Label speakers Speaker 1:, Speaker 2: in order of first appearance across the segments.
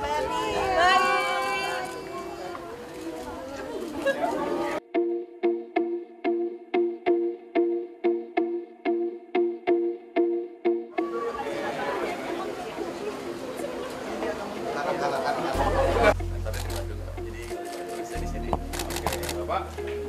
Speaker 1: Bapak?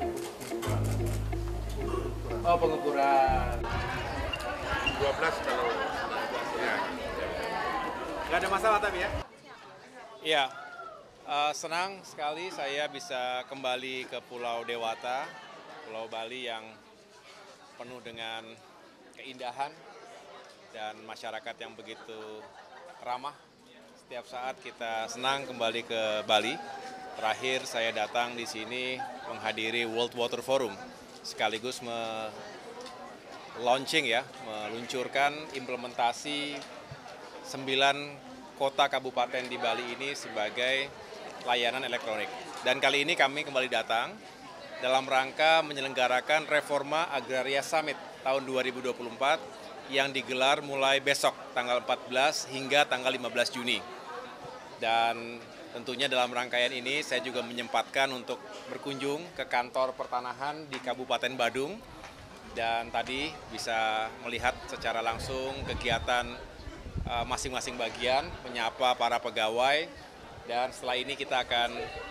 Speaker 1: Oh, pengukuran.
Speaker 2: 12 kalau ya.
Speaker 1: Nggak ada masalah tapi ya?
Speaker 3: Iya, senang sekali saya bisa kembali ke Pulau Dewata, Pulau Bali yang penuh dengan keindahan dan masyarakat yang begitu ramah. Setiap saat kita senang kembali ke Bali. Terakhir saya datang di sini menghadiri World Water Forum, sekaligus meluncurkan implementasi 9 kota kabupaten di Bali ini sebagai layanan elektronik. Dan kali ini kami kembali datang dalam rangka menyelenggarakan Reforma Agraria Summit tahun 2024 yang digelar mulai besok tanggal 14 hingga tanggal 15 Juni. Dan tentunya dalam rangkaian ini saya juga menyempatkan untuk berkunjung ke kantor pertanahan di Kabupaten Badung dan tadi bisa melihat secara langsung kegiatan masing-masing bagian, menyapa para pegawai, dan setelah ini kita akan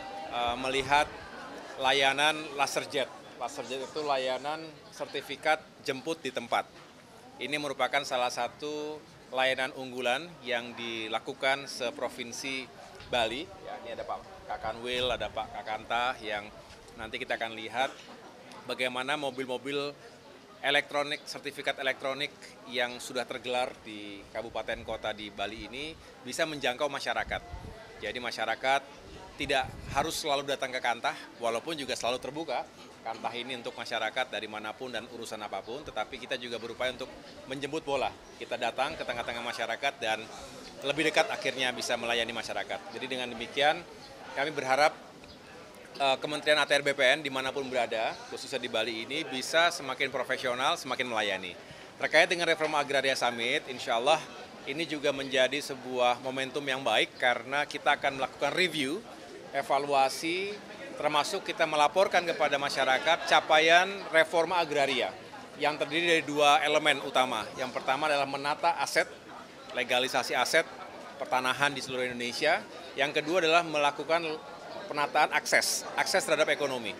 Speaker 3: melihat layanan LaserJet. LaserJet itu layanan sertifikat jemput di tempat. Ini merupakan salah satu layanan unggulan yang dilakukan seprovinsi Bali. Ya, ini ada Pak Kakanwil, ada Pak Kakanta yang nanti kita akan lihat bagaimana mobil-mobil elektronik, sertifikat elektronik yang sudah tergelar di kabupaten kota di Bali ini bisa menjangkau masyarakat. Jadi masyarakat tidak harus selalu datang ke Kantah, walaupun juga selalu terbuka Kantah ini untuk masyarakat dari manapun dan urusan apapun, tetapi kita juga berupaya untuk menjemput bola. Kita datang ke tengah-tengah masyarakat dan lebih dekat akhirnya bisa melayani masyarakat. Jadi dengan demikian kami berharap Kementerian ATR BPN dimanapun berada, khususnya di Bali ini, bisa semakin profesional, semakin melayani. Terkait dengan Reforma Agraria Summit, insya Allah ini juga menjadi sebuah momentum yang baik karena kita akan melakukan review, evaluasi, termasuk kita melaporkan kepada masyarakat capaian reforma agraria yang terdiri dari 2 elemen utama. Yang pertama adalah menata aset, legalisasi aset pertanahan di seluruh Indonesia. Yang kedua adalah melakukan penataan akses terhadap ekonomi.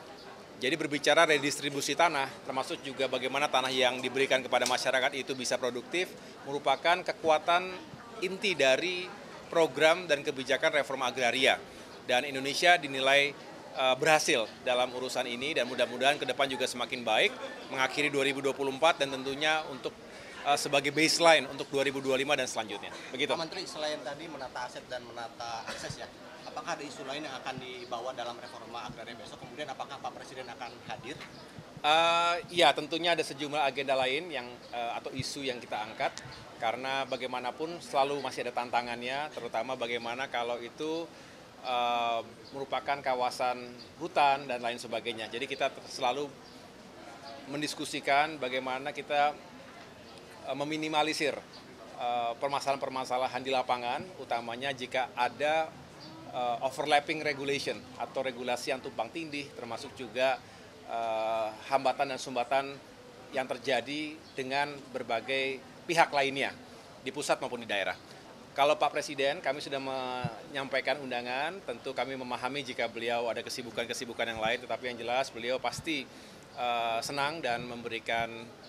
Speaker 3: Jadi berbicara redistribusi tanah, termasuk juga bagaimana tanah yang diberikan kepada masyarakat itu bisa produktif, merupakan kekuatan inti dari program dan kebijakan reforma agraria. Dan Indonesia dinilai berhasil dalam urusan ini dan mudah-mudahan ke depan juga semakin baik, mengakhiri 2024 dan tentunya untuk sebagai baseline untuk 2025 dan selanjutnya. Begitu.
Speaker 4: Pak Menteri, selain tadi menata aset dan menata akses ya, apakah ada isu lain yang akan dibawa dalam reforma agraria besok? Kemudian apakah Pak Presiden akan hadir?
Speaker 3: Ya, tentunya ada sejumlah agenda lain yang atau isu yang kita angkat karena bagaimanapun selalu masih ada tantangannya, terutama bagaimana kalau itu merupakan kawasan hutan dan lain sebagainya. Jadi kita selalu mendiskusikan bagaimana kita meminimalisir permasalahan-permasalahan di lapangan, utamanya jika ada overlapping regulation atau regulasi yang tumpang tindih, termasuk juga hambatan dan sumbatan yang terjadi dengan berbagai pihak lainnya di pusat maupun di daerah. Kalau Pak Presiden, kami sudah menyampaikan undangan, tentu kami memahami jika beliau ada kesibukan-kesibukan yang lain, tetapi yang jelas beliau pasti senang dan memberikan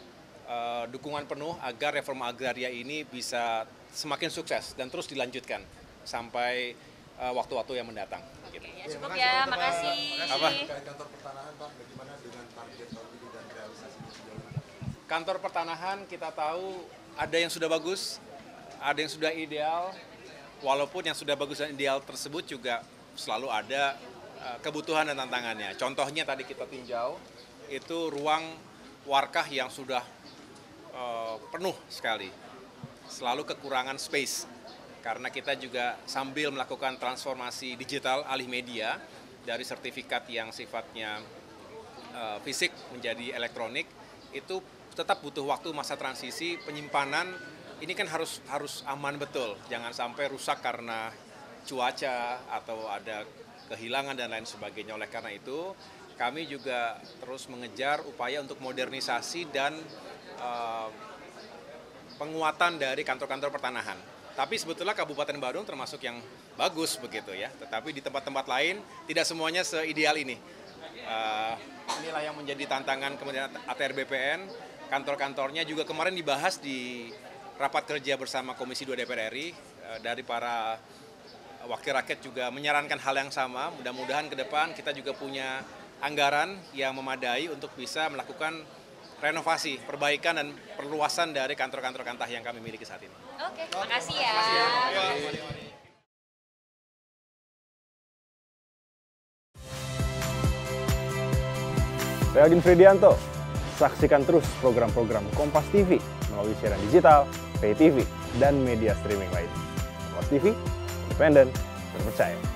Speaker 3: dukungan penuh agar reforma agraria ini bisa semakin sukses dan terus dilanjutkan sampai waktu-waktu yang mendatang. Gitu.
Speaker 5: Ya, cukup ya, makasih.
Speaker 3: Apa?
Speaker 2: Kantor pertanahan Pak, bagaimana dengan target tahun ini dan realisasinya sejauh ini?
Speaker 3: Kantor pertanahan kita tahu ada yang sudah bagus, ada yang sudah ideal, walaupun yang sudah bagus dan ideal tersebut juga selalu ada kebutuhan dan tantangannya. Contohnya tadi kita tinjau, itu ruang warkah yang sudah penuh sekali, selalu kekurangan space, karena kita juga sambil melakukan transformasi digital alih media dari sertifikat yang sifatnya fisik menjadi elektronik, itu tetap butuh waktu masa transisi penyimpanan. Ini kan harus aman betul, jangan sampai rusak karena cuaca atau ada kehilangan dan lain sebagainya. Oleh karena itu, kami juga terus mengejar upaya untuk modernisasi dan penguatan dari kantor-kantor pertanahan. Tapi sebetulnya Kabupaten Badung termasuk yang bagus begitu ya. Tetapi di tempat-tempat lain tidak semuanya seideal ini. Inilah yang menjadi tantangan kemudian ATR BPN. Kantor-kantornya juga kemarin dibahas di rapat kerja bersama Komisi 2 DPR RI. Dari para wakil rakyat juga menyarankan hal yang sama. Mudah-mudahan ke depan kita juga punya anggaran yang memadai untuk bisa melakukan renovasi, perbaikan, dan perluasan dari kantor-kantor Kantah yang kami miliki saat ini.
Speaker 5: Oke, makasih ya.
Speaker 6: Saya Agin Fridianto. Saksikan terus program-program Kompas TV melalui siaran digital, pay TV, dan media streaming lain. Kompas TV, independen, terpercaya.